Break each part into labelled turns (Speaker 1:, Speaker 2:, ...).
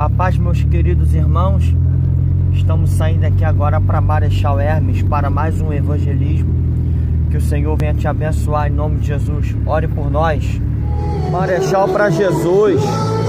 Speaker 1: A paz, meus queridos irmãos. Estamos saindo aqui agora para Marechal Hermes para mais um evangelismo. Que o Senhor venha te abençoar em nome de Jesus. Ore por nós. Marechal para Jesus.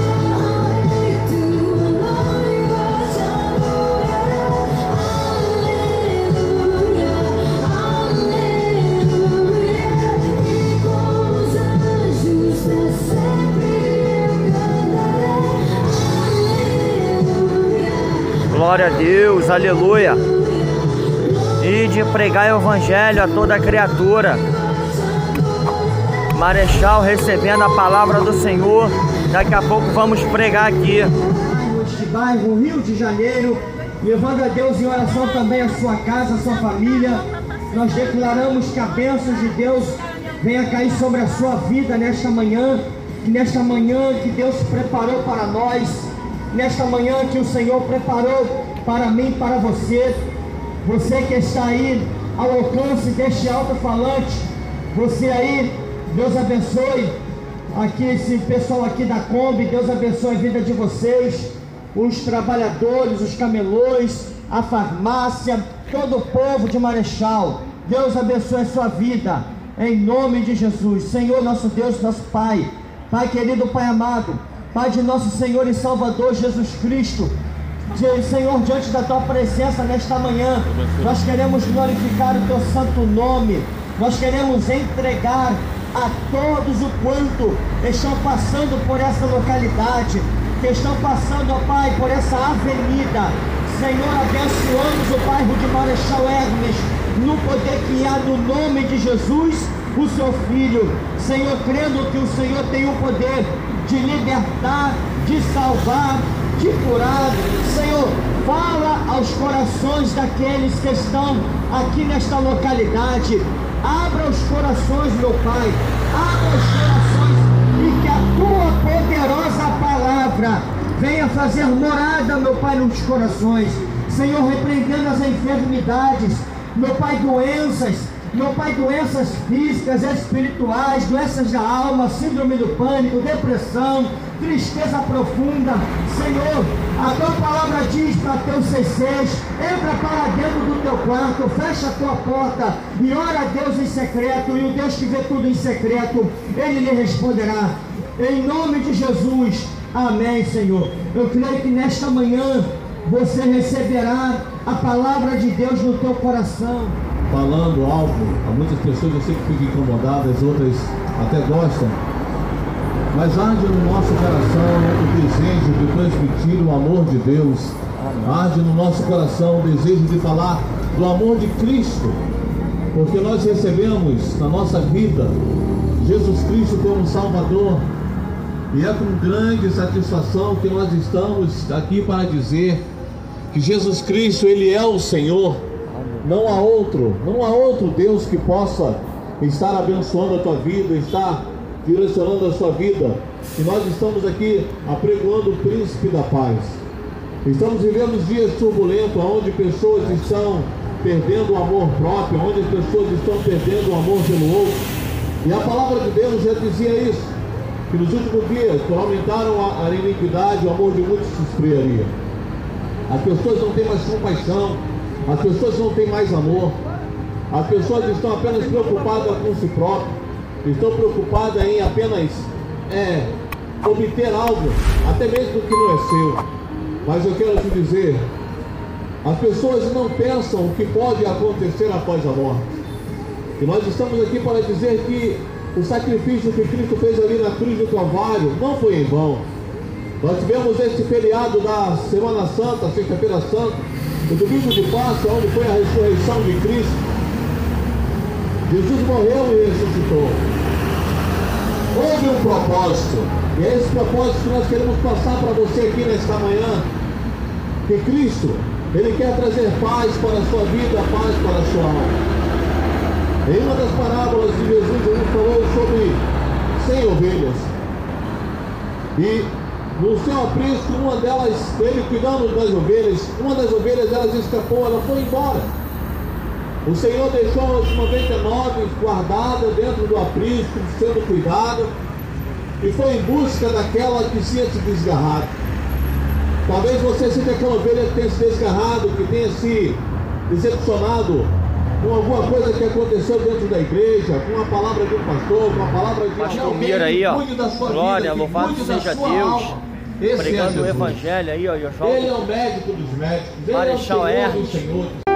Speaker 1: Glória a Deus, aleluia. E de pregar o evangelho a toda criatura. Marechal recebendo a palavra do Senhor. Daqui a pouco vamos pregar aqui.
Speaker 2: Neste bairro, Rio de Janeiro, levando a Deus em oração também a sua casa, a sua família. Nós declaramos que a bênção de Deus venha cair sobre a sua vida nesta manhã. Que nesta manhã que Deus preparou para nós, nesta manhã que o Senhor preparou para mim, para você, você que está aí ao alcance deste alto-falante, você aí, Deus abençoe aqui esse pessoal aqui da Kombi, Deus abençoe a vida de vocês, os trabalhadores, os camelôs, a farmácia, todo o povo de Marechal. Deus abençoe a sua vida, em nome de Jesus. Senhor, nosso Deus, nosso Pai, Pai querido, Pai amado, Pai de nosso Senhor e Salvador Jesus Cristo, Senhor, diante da Tua presença nesta manhã, nós queremos glorificar o Teu santo nome, nós queremos entregar a todos o quanto estão passando por essa localidade, que estão passando, ó Pai, por essa avenida. Senhor, abençoamos o bairro de Marechal Hermes, no poder que há no nome de Jesus, o Seu Filho. Senhor, crendo que o Senhor tem o poder de libertar, de salvar, de curar. Senhor, fala aos corações daqueles que estão aqui nesta localidade. Abra os corações, meu Pai, abra os corações, e que a Tua poderosa palavra venha fazer morada, meu Pai, nos corações. Senhor, repreendendo as enfermidades, meu Pai, doenças, meu Pai, doenças físicas, espirituais, doenças da alma, síndrome do pânico, depressão, tristeza profunda. Senhor, a Tua palavra diz para Teus CCs: entra para dentro do Teu quarto, fecha a Tua porta e ora a Deus em secreto, e o Deus que vê tudo em secreto, Ele lhe responderá. Em nome de Jesus, amém, Senhor. Eu creio que nesta manhã você receberá a palavra de Deus no teu coração.
Speaker 3: Falando algo, a muitas pessoas eu sei que ficam incomodadas, outras até gostam, mas arde no nosso coração o desejo de transmitir o amor de Deus. Arde no nosso coração o desejo de falar do amor de Cristo, porque nós recebemos na nossa vida Jesus Cristo como Salvador, e é com grande satisfação que nós estamos aqui para dizer que Jesus Cristo, Ele é o Senhor. Não há outro Deus que possa estar abençoando a tua vida, estar direcionando a sua vida. E nós estamos aqui apregoando o Príncipe da Paz. Estamos vivendo dias turbulentos, onde pessoas estão perdendo o amor próprio, onde as pessoas estão perdendo o amor pelo outro. E a palavra de Deus já dizia isso, que nos últimos dias, por aumentaram a iniquidade, o amor de muitos se esfriaria. As pessoas não têm mais compaixão, as pessoas não têm mais amor, as pessoas estão apenas preocupadas com si próprias, estão preocupadas em apenas obter algo, até mesmo que não é seu. Mas eu quero te dizer, as pessoas não pensam o que pode acontecer após a morte. E nós estamos aqui para dizer que o sacrifício que Cristo fez ali na cruz do Calvário não foi em vão. Nós tivemos esse feriado da Semana Santa, Sexta-feira Santa, o domingo de Páscoa, onde foi a ressurreição de Cristo. Jesus morreu e ressuscitou. Houve um propósito, e é esse propósito que nós queremos passar para você aqui nesta manhã, que Cristo, Ele quer trazer paz para a sua vida, paz para a sua alma. Em uma das parábolas de Jesus, Ele falou sobre 100 ovelhas, e no seu aprisco, uma delas, ele cuidando das ovelhas, uma das ovelhas, elas escapou, ela foi embora. O Senhor deixou as 99 guardadas dentro do aprisco, sendo cuidado, e foi em busca daquela que tinha se desgarrado. Talvez você seja aquela ovelha que tenha se desgarrado, que tenha se decepcionado com alguma coisa que aconteceu dentro da igreja, com uma palavra de um pastor, com uma palavra de
Speaker 1: Pastor Mira aí, ó. Glória, louvado seja Deus. Pregando o evangelho aí, ó.
Speaker 3: Ele é o médico dos médicos, ele
Speaker 1: Marechal
Speaker 3: é o Senhor
Speaker 1: Hermes.
Speaker 3: dos senhores.